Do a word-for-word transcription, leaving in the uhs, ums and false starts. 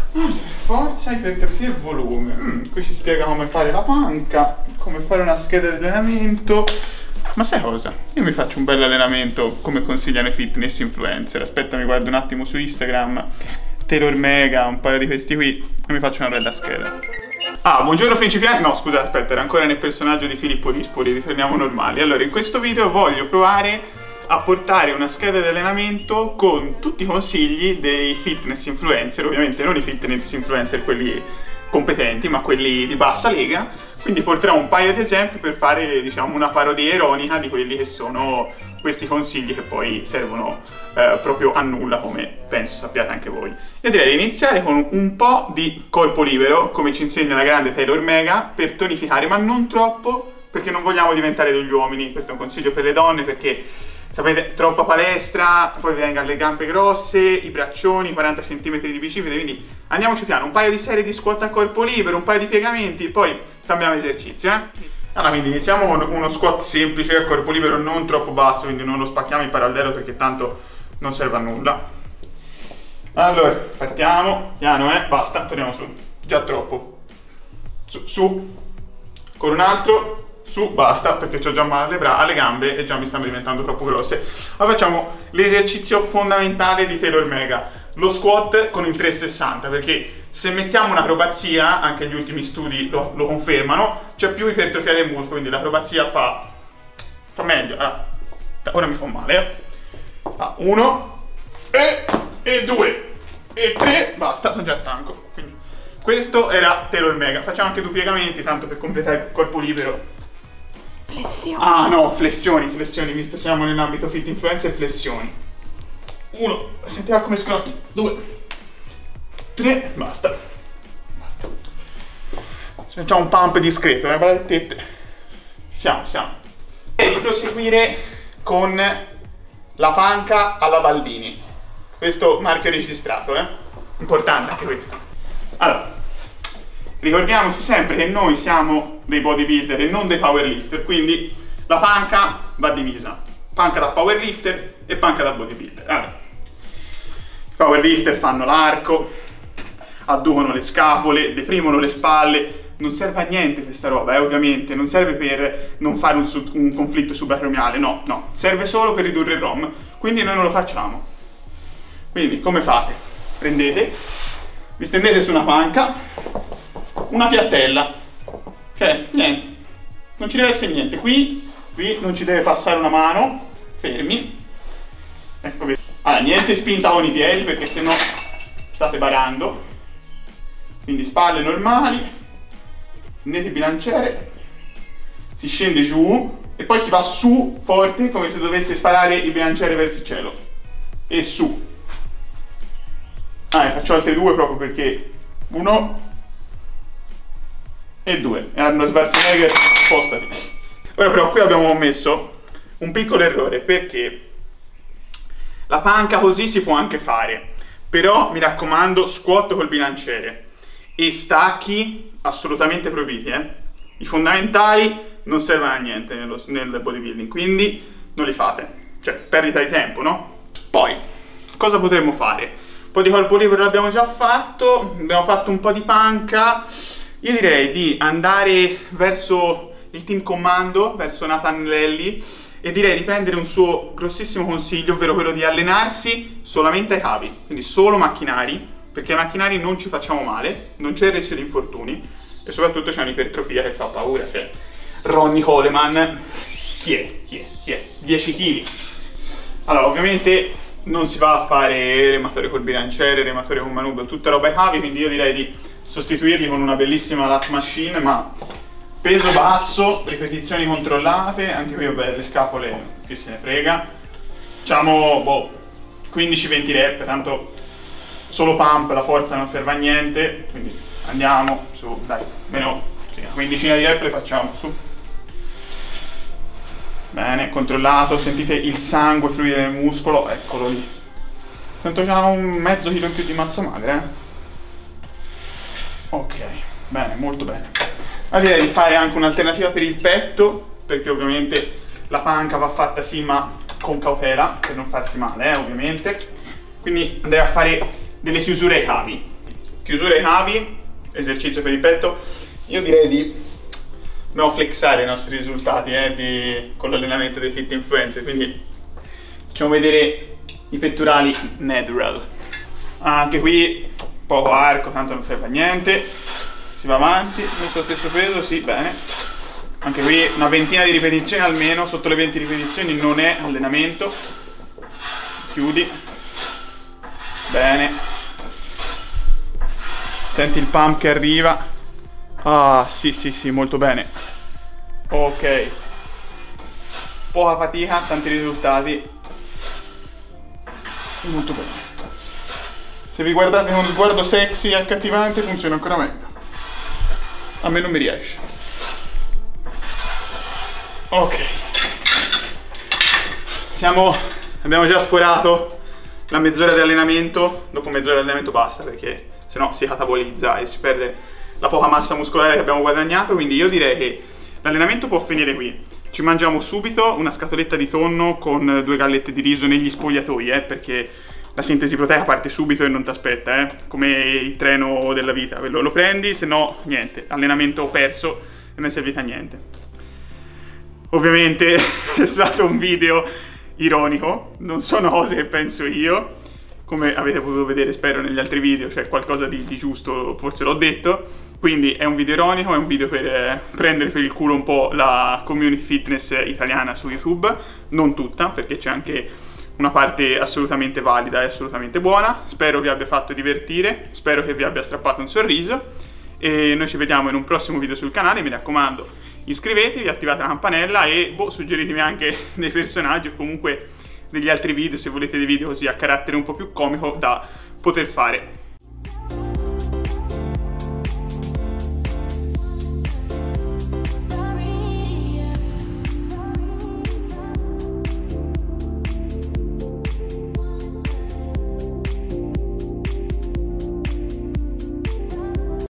Allora, forza, ipertrofia e volume. Mm, qui ci spiega come fare la panca, come fare una scheda di allenamento. Ma sai cosa? Io mi faccio un bel allenamento come consigliano i fitness influencer. Aspetta, mi guardo un attimo su Instagram, Taylor Mega, un paio di questi qui, e mi faccio una bella scheda. Ah, buongiorno principianti. No, scusa, aspetta, era ancora nel personaggio di Filippo Dispoli, ritorniamo normali. Allora, in questo video voglio provare a portare una scheda di allenamento con tutti i consigli dei fitness influencer, ovviamente non i fitness influencer quelli competenti, ma quelli di bassa lega. Quindi porterò un paio di esempi per fare, diciamo, una parodia ironica di quelli che sono questi consigli che poi servono eh, proprio a nulla, come penso sappiate anche voi. Io direi di iniziare con un po' di corpo libero, come ci insegna la grande Taylor Mega, per tonificare, ma non troppo, perché non vogliamo diventare degli uomini. Questo è un consiglio per le donne, perché sapete, troppa palestra, poi venga le gambe grosse, i braccioni, quaranta centimetri di bicipite, quindi andiamoci piano, un paio di serie di squat a corpo libero, un paio di piegamenti, poi cambiamo esercizio, eh? Allora, quindi iniziamo con uno squat semplice a corpo libero, non troppo basso, quindi non lo spacchiamo in parallelo perché tanto non serve a nulla. Allora, partiamo, piano, eh, basta, torniamo su, già troppo, su, su, con un altro, su, basta, perché ho già male alle, alle gambe e già mi stanno diventando troppo grosse. Ora facciamo l'esercizio fondamentale di Taylor Mega, lo squat con il trecentosessanta, perché se mettiamo un'acrobazia, anche gli ultimi studi lo, lo confermano, c'è più ipertrofia del muscolo, quindi l'acrobazia fa, fa meglio. Allora, ora mi fa male, eh. Ah, uno, e, e due, e tre, basta, sono già stanco. Quindi, questo era Taylor Mega. Facciamo anche due piegamenti, tanto per completare il corpo libero. Flessioni. Ah no, flessioni, flessioni, visto siamo nell'ambito fit influencer, flessioni. Uno, sentiamo come scrotti. Due, tre, basta. Basta. Facciamo un pump discreto, eh, guardate tette. Siamo, siamo. E di proseguire con la panca alla Baldini. Questo marchio registrato, eh. Importante anche questo. Allora, ricordiamoci sempre che noi siamo dei bodybuilder e non dei powerlifter, quindi la panca va divisa. Panca da powerlifter e panca da bodybuilder. Allora, i powerlifter fanno l'arco, adducono le scapole, deprimono le spalle. Non serve a niente questa roba, eh, ovviamente. Non serve per non fare un, un conflitto subacromiale, no, no. Serve solo per ridurre il ROM, quindi noi non lo facciamo. Quindi, come fate? Prendete, vi stendete su una panca, una piattella, ok? Niente, non ci deve essere niente, qui, qui non ci deve passare una mano, fermi, ecco, vedi. Allora, niente spinta con i piedi perché sennò state barando, quindi spalle normali, prendete il bilanciere, si scende giù e poi si va su forte come se dovesse sparare il bilanciere verso il cielo, e su. Ah, ne faccio altre due proprio perché uno e due, e Arnold Schwarzenegger, spostati. Ora però qui abbiamo messo un piccolo errore, perché la panca così si può anche fare, però mi raccomando, squat col bilanciere e stacchi assolutamente proibiti, eh? I fondamentali non servono a niente nello, nel bodybuilding, quindi non li fate, cioè perdita di tempo, no? Poi, cosa potremmo fare? Un po' di corpo libero l'abbiamo già fatto, abbiamo fatto un po' di panca. Io direi di andare verso il team comando, verso Nathan Lelli, e direi di prendere un suo grossissimo consiglio, ovvero quello di allenarsi solamente ai cavi, quindi solo macchinari, perché ai macchinari non ci facciamo male, non c'è il rischio di infortuni e soprattutto c'è un'ipertrofia che fa paura, cioè Ronnie Coleman, chi è? Chi è? Chi è? dieci chili. Allora, ovviamente non si va a fare rematorio col bilanciere, rematorio con manubrio, tutta roba ai cavi, quindi io direi di sostituirli con una bellissima lat machine, ma peso basso, ripetizioni controllate, anche qui vabbè le scapole, chi se ne frega, facciamo boh, quindici venti rep, tanto solo pump, la forza non serve a niente, quindi andiamo su, dai, meno sì, una quindicina di rep le facciamo, su. Bene, controllato, sentite il sangue fluire nel muscolo, eccolo lì. Sento già un mezzo chilo in più di massa magra, eh? Ok, bene, molto bene. Ma direi di fare anche un'alternativa per il petto, perché ovviamente la panca va fatta sì, ma con cautela, per non farsi male, eh, ovviamente. Quindi andrei a fare delle chiusure ai cavi, chiusura ai cavi, esercizio per il petto. Io direi di dobbiamo flexare i nostri risultati eh, di, con l'allenamento dei Fit Influencer, quindi facciamo vedere i pettorali natural. Anche qui poco arco, tanto non serve a niente, si va avanti, messo lo stesso peso, sì, bene. Anche qui una ventina di ripetizioni almeno, sotto le venti ripetizioni non è allenamento. Chiudi, bene, senti il pump che arriva, ah sì sì sì, molto bene, ok, poca fatica, tanti risultati, molto bene. Se vi guardate con uno sguardo sexy e accattivante funziona ancora meglio, a me non mi riesce. Ok, siamo, abbiamo già sforato la mezz'ora di allenamento. Dopo mezz'ora di allenamento basta, perché sennò si catabolizza e si perde la poca massa muscolare che abbiamo guadagnato. Quindi io direi che l'allenamento può finire qui. Ci mangiamo subito una scatoletta di tonno con due gallette di riso negli spogliatoi, eh, perché la sintesi proteica parte subito e non ti aspetta, eh, come il treno della vita. Quello lo prendi, se no niente, allenamento perso, non è servito a niente. Ovviamente è stato un video ironico, non sono cose che penso io, come avete potuto vedere spero negli altri video, cioè qualcosa di, di giusto forse l'ho detto, quindi è un video ironico, è un video per eh, prendere per il culo un po' la community fitness italiana su YouTube, non tutta, perché c'è anche una parte assolutamente valida e assolutamente buona. Spero vi abbia fatto divertire, spero che vi abbia strappato un sorriso e noi ci vediamo in un prossimo video sul canale. Mi raccomando, iscrivetevi, attivate la campanella e boh, suggeritemi anche dei personaggi o comunque degli altri video, se volete dei video così a carattere un po' più comico da poter fare.